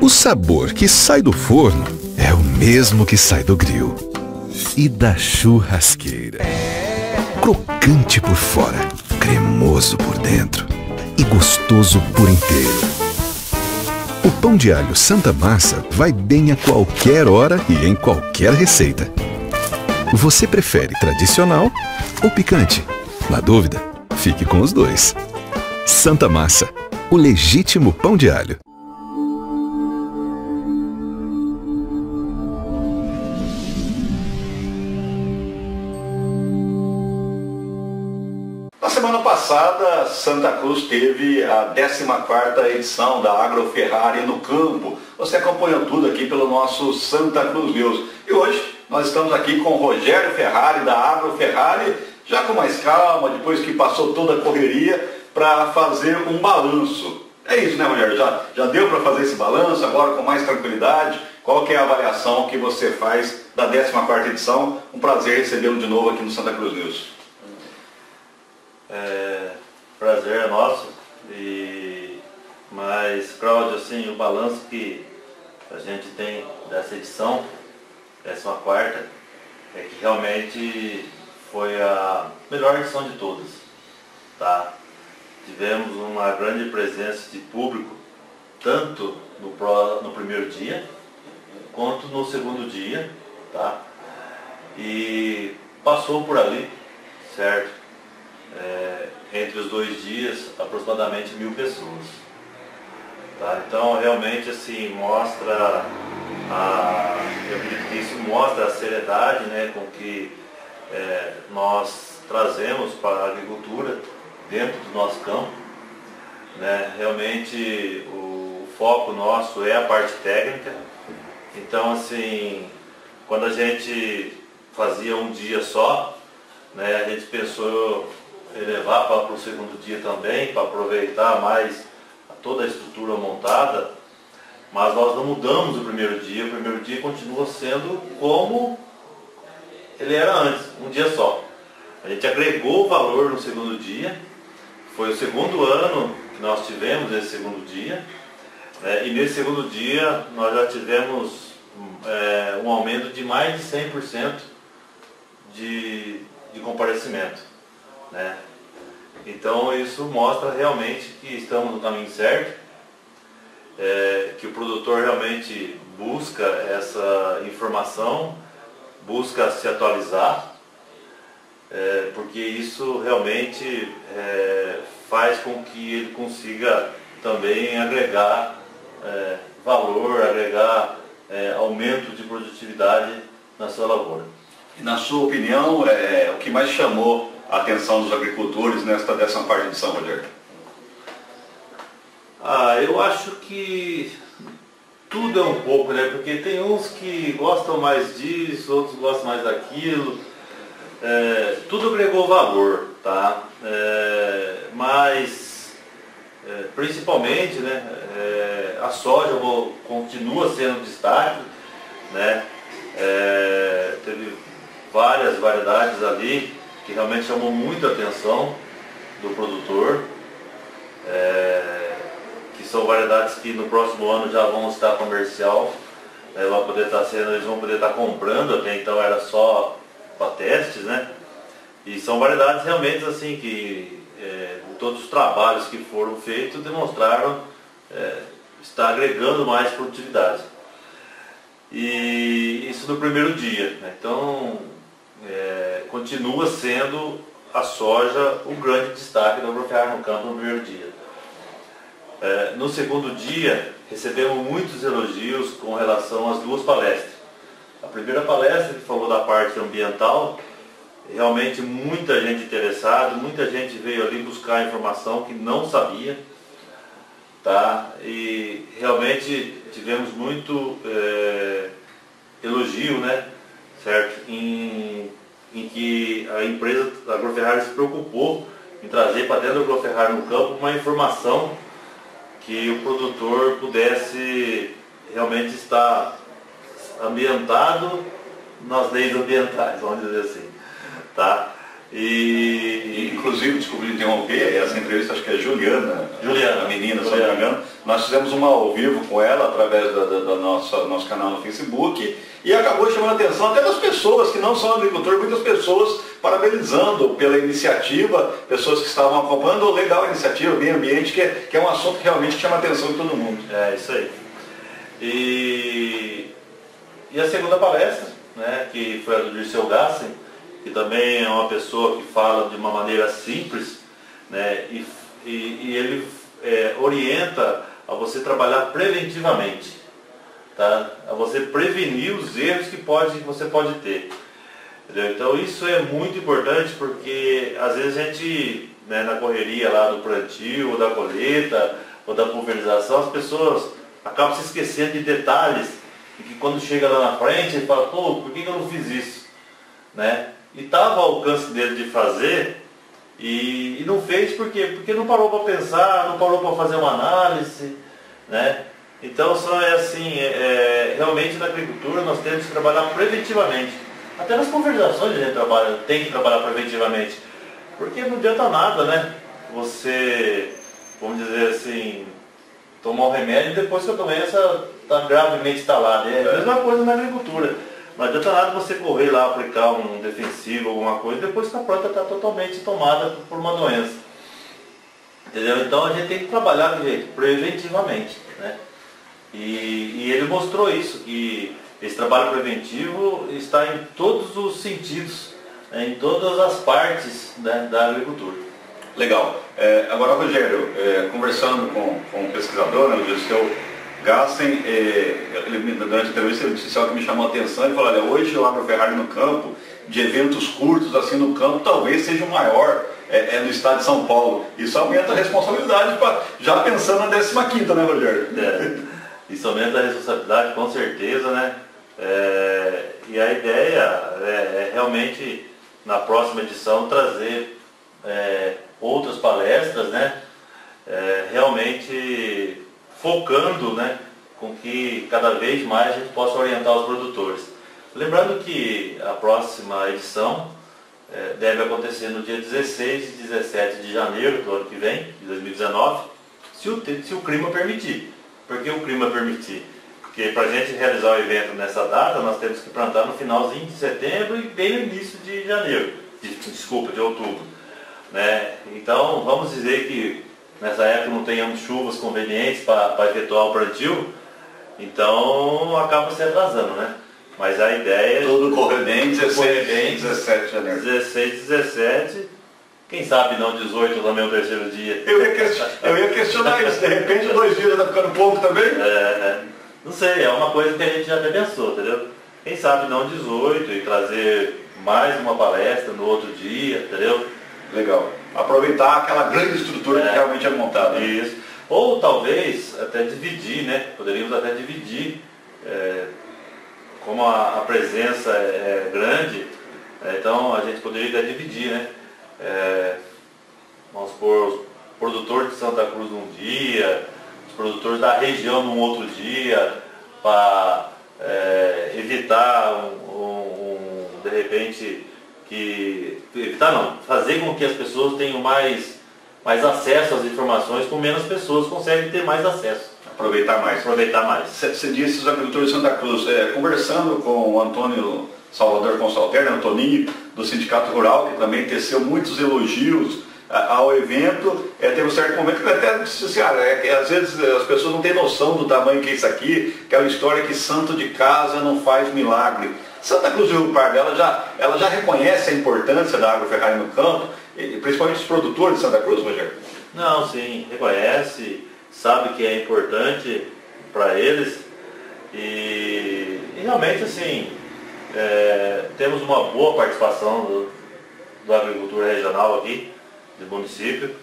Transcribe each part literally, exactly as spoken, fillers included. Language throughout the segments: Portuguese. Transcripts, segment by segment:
O sabor que sai do forno é o mesmo que sai do grill e da churrasqueira. Crocante por fora, cremoso por dentro e gostoso por inteiro. O pão de alho Santa Massa vai bem a qualquer hora e em qualquer receita. Você prefere tradicional ou picante? Na dúvida, fique com os dois. Santa Massa, o legítimo pão de alho. Na semana passada, Santa Cruz teve a décima quarta edição da Agroferrari no campo. Você acompanhou tudo aqui pelo nosso Santa Cruz News. E hoje nós estamos aqui com o Rogério Ferrari da Agroferrari, já com mais calma, depois que passou toda a correria, para fazer um balanço. É isso, né, Rogério? Já, já deu para fazer esse balanço, agora com mais tranquilidade? Qual que é a avaliação que você faz da décima quarta edição? Um prazer recebê-lo de novo aqui no Santa Cruz News. É, prazer é nosso, e, mas, Cláudio, assim, o balanço que a gente tem dessa edição, décima quarta, é que realmente foi a melhor edição de todas, tá? Tivemos uma grande presença de público, tanto no, pro, no primeiro dia, quanto no segundo dia, tá? E passou por ali, certo? É, entre os dois dias, aproximadamente mil pessoas. Tá? Então, realmente, assim, mostra, a, eu acredito que isso mostra a seriedade, né, com que é, nós trazemos para a agricultura dentro do nosso campo. Né? Realmente, o foco nosso é a parte técnica. Então, assim, quando a gente fazia um dia só, né, a gente pensou elevar para o segundo dia também, para aproveitar mais toda a estrutura montada, mas nós não mudamos o primeiro dia. O primeiro dia continua sendo como ele era antes, um dia só. A gente agregou valor no segundo dia, foi o segundo ano que nós tivemos esse segundo dia, né, e nesse segundo dia nós já tivemos é, um aumento de mais de cem por cento de, de comparecimento. Né? Então isso mostra realmente que estamos no caminho certo, é, que o produtor realmente busca essa informação, busca se atualizar, é, porque isso realmente é, faz com que ele consiga também agregar é, valor, agregar é, aumento de produtividade na sua lavoura. E na sua opinião, é, o que mais chamou a atenção dos agricultores nesta décima quarta edição, Rogério? Ah, eu acho que tudo é um pouco, né? Porque tem uns que gostam mais disso, outros gostam mais daquilo. É, tudo agregou valor, tá? É, mas, é, principalmente, né? É, a soja continua sendo destaque, né? É, teve várias variedades ali que realmente chamou muita atenção do produtor, é, que são variedades que no próximo ano já vão estar comercial, né, vão poder estar sendo, eles vão poder estar comprando, até então era só para testes, né? E são variedades realmente assim que é, todos os trabalhos que foram feitos demonstraram é, estar agregando mais produtividade. E isso no primeiro dia, né? Então, É, continua sendo a soja o grande destaque da Agroferrari no campo no primeiro dia. É, no segundo dia, recebemos muitos elogios com relação às duas palestras. A primeira palestra, que falou da parte ambiental, realmente muita gente interessada, muita gente veio ali buscar informação que não sabia, tá? E realmente tivemos muito é, elogio, né? Certo? Em, em que a empresa da Agroferrari se preocupou em trazer para dentro da Agroferrari no campo uma informação que o produtor pudesse realmente estar ambientado nas leis ambientais, vamos dizer assim. Tá? E, inclusive, desculpe interromper, essa entrevista acho que é Juliana, Juliana a menina, Juliana. se não me engano. Nós fizemos uma ao vivo com ela através da, da, da nossa, nosso canal no Facebook e acabou chamando a atenção até das pessoas que não são agricultores, muitas pessoas parabenizando pela iniciativa, pessoas que estavam acompanhando, legal a iniciativa, meio ambiente, que é, que é um assunto que realmente chama a atenção de todo mundo. É, isso aí. E, e a segunda palestra, né, que foi a do Dirceu Gassen, que também é uma pessoa que fala de uma maneira simples, né, e, e, e ele é, orienta a você trabalhar preventivamente, tá? A você prevenir os erros que, pode, que você pode ter. Entendeu? Então isso é muito importante porque às vezes a gente, né, na correria lá do plantio, ou da colheita, ou da pulverização, as pessoas acabam se esquecendo de detalhes e que quando chega lá na frente ele fala, pô, por que eu não fiz isso? Né? E estava ao alcance dele de fazer e, e não fez por quê? Porque não parou para pensar, não parou para fazer uma análise, né? Então só é assim, é, é, realmente na agricultura nós temos que trabalhar preventivamente. Até nas pulverizações a gente trabalha, tem que trabalhar preventivamente. Porque não adianta nada, né? Você, vamos dizer assim, tomar um remédio e depois que a doença está gravemente instalada. É a mesma coisa na agricultura. Não adianta nada você correr lá, aplicar um defensivo, alguma coisa, depois que a planta está totalmente tomada por uma doença. Entendeu? Então a gente tem que trabalhar preventivamente, né? E, e ele mostrou isso, que esse trabalho preventivo está em todos os sentidos, né, em todas as partes, né, da agricultura. Legal. É, agora, Rogério, é, conversando com, com um pesquisador, né, o Dirceu Gassen, é, ele, durante a entrevista ele disse algo que me chamou a atenção. Ele falou, olha, hoje o Agroferrari no campo, de eventos curtos assim no campo, talvez seja o maior é, é, no estado de São Paulo. Isso aumenta a responsabilidade, pra, já pensando na décima quinta, né, Rogério? É, isso aumenta a responsabilidade, com certeza, né? É, e a ideia é, é realmente, na próxima edição, trazer é, outras palestras, né? É, realmente focando, né, com que cada vez mais a gente possa orientar os produtores. Lembrando que a próxima edição é, deve acontecer no dia dezesseis e dezessete de janeiro do ano que vem, de dois mil e dezenove, se o, se o clima permitir. Por que o clima permitir? Porque para a gente realizar o evento nessa data, nós temos que plantar no finalzinho de setembro e bem no início de janeiro, de, desculpa, de outubro. Né? Então, vamos dizer que nessa época não tenhamos chuvas convenientes para efetuar o plantio, então acaba se atrasando, né? Mas a ideia... Tudo correr bem, dezesseis e dezessete de janeiro. dezesseis e dezessete, quem sabe não dezoito também o terceiro dia. Eu ia, question, eu ia questionar isso, de repente dois dias já está ficando pouco também? É, não sei, é uma coisa que a gente já até pensou, entendeu? Quem sabe não dezoito e trazer mais uma palestra no outro dia, entendeu? Legal. Aproveitar aquela grande estrutura é, que realmente é montada. Isso. Ou talvez até dividir, né? Poderíamos até dividir, é, como a, a presença é, é grande, é, então a gente poderia até dividir, né? É, vamos supor, os produtores de Santa Cruz num dia, os produtores da região num outro dia, para é, evitar um, um, um, de repente, que evitar não, fazer com que as pessoas tenham mais, mais acesso às informações, com menos pessoas conseguem ter mais acesso. Aproveitar mais. Aproveitar mais. Você disse os agricultores de Santa Cruz, é, conversando com o Antônio Salvador Consalter, Antoninho, do Sindicato Rural, que também teceu muitos elogios a, ao evento, é, teve um certo momento que até disse assim, cara, é que às vezes as pessoas não têm noção do tamanho que é isso aqui, aquela história que santo de casa não faz milagre. Santa Cruz do Rio Pardo, ela já, ela já reconhece a importância da Agroferrari no campo, e, principalmente os produtores de Santa Cruz, Rogério? Não, sim, reconhece, sabe que é importante para eles e, e realmente assim, é, temos uma boa participação do, da agricultura regional aqui, do município,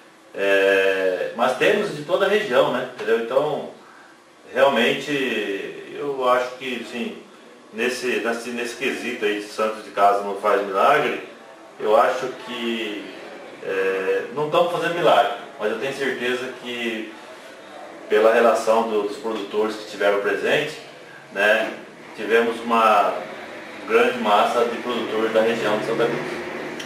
é, mas temos de toda a região, né? Entendeu? Então, realmente, eu acho que, sim, nesse, nesse, nesse quesito aí de santos de casa não faz milagre, eu acho que é, não estamos fazendo milagre, mas eu tenho certeza que, pela relação do, dos produtores que estiveram presentes, né, tivemos uma grande massa de produtores da região de Santa Cruz.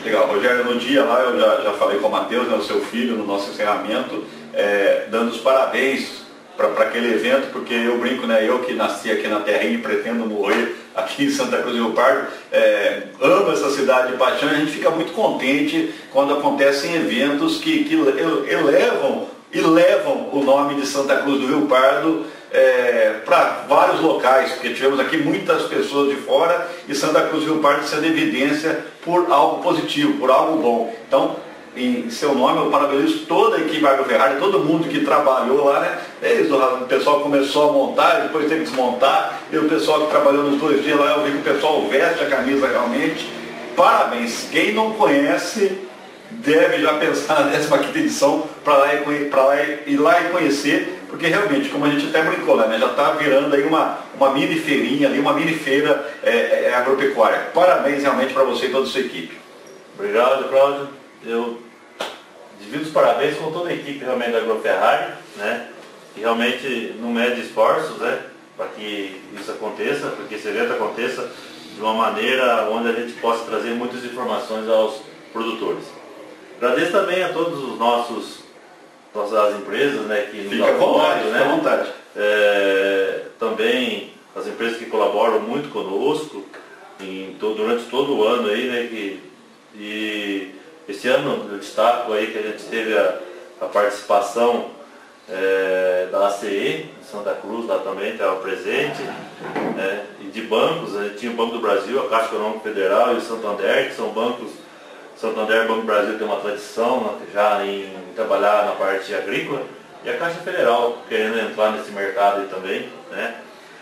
Legal, Rogério, no dia lá eu já, já falei com o Matheus, né, o seu filho, no nosso encerramento, é, dando os parabéns para aquele evento, porque eu brinco, né, eu que nasci aqui na terrinha e pretendo morrer aqui em Santa Cruz do Rio Pardo, é, amo essa cidade de paixão, e a gente fica muito contente quando acontecem eventos que, que elevam e levam o nome de Santa Cruz do Rio Pardo é, para vários locais, porque tivemos aqui muitas pessoas de fora e Santa Cruz do Rio Pardo sendo evidência por algo positivo, por algo bom. Então, em seu nome, eu parabenizo toda a equipe Agroferrari, todo mundo que trabalhou lá, né? Desde o pessoal começou a montar, depois teve que desmontar, e o pessoal que trabalhou nos dois dias lá, eu vi que o pessoal veste a camisa realmente. Parabéns! Quem não conhece deve já pensar na décima quinta edição para lá, lá ir lá e conhecer, porque realmente, como a gente até brincou lá, né, já está virando aí uma, uma mini feirinha ali, uma mini feira é, é, agropecuária. Parabéns realmente para você e toda a sua equipe. Obrigado, Cláudio. Eu divido os parabéns com toda a equipe realmente da Agroferrari, né, que realmente não mede esforços, né, para que isso aconteça, para que esse evento aconteça de uma maneira onde a gente possa trazer muitas informações aos produtores. Agradeço também a todos os nossos, nossas empresas, né, que nos Fica apoiam, vontade, né, fica à vontade. É, também as empresas que colaboram muito conosco em todo, durante todo o ano aí, né, que, e esse ano eu destaco aí que a gente teve a, a participação é, da A C E, de Santa Cruz, lá também estava presente, né, e de bancos, a gente tinha o Banco do Brasil, a Caixa Econômica Federal e o Santander, que são bancos. Santander, Banco do Brasil tem uma tradição já em trabalhar na parte agrícola, e a Caixa Federal querendo entrar nesse mercado aí também, né?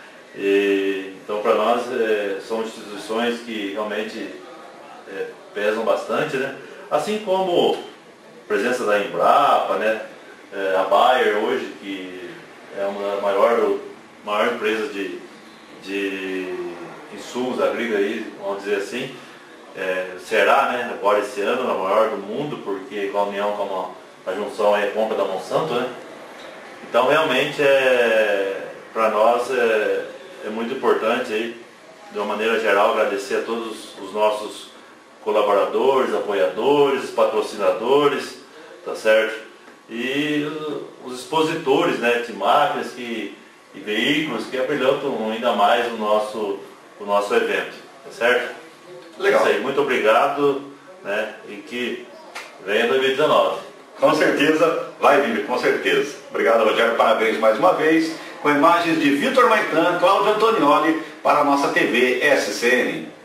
E, então para nós é, são instituições que realmente é, pesam bastante, né? Assim como a presença da Embrapa, né? É, a Bayer hoje, que é uma das maiores maior empresas de, de insumos agrícolas, aí, vamos dizer assim. É, será, né, agora esse ano, a maior do mundo, porque com a união com a, a junção é a compra da Monsanto, né? Então realmente é, para nós é, é muito importante aí, de uma maneira geral, agradecer a todos os nossos colaboradores, apoiadores, patrocinadores, tá certo? E os expositores, né, de máquinas que, e veículos que abrilhantam ainda mais o nosso, o nosso evento, tá certo? Legal. Isso aí, muito obrigado, né, e que venha dois mil e dezenove. Com certeza, vai vir, com certeza. Obrigado, Rogério, parabéns mais uma vez, com imagens de Vitor Maitan, Cláudio Antonioli, para a nossa T V S C N.